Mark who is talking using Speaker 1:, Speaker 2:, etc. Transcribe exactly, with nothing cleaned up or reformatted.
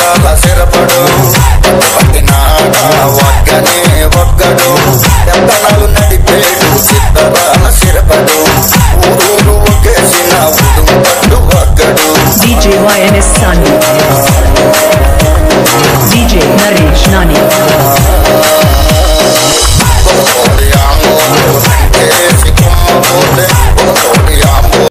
Speaker 1: అందాల సిరపడు పట్టినాడ ఒక్కనే ఒక్కడు ఎంతనాలు నడిపేడు సిద్ధరాల సిరపడు ఊరూరు ఒకేసిన ఉడుము పట్టు ఒక్కడు
Speaker 2: D J Y N S Sani D J Naresh Nani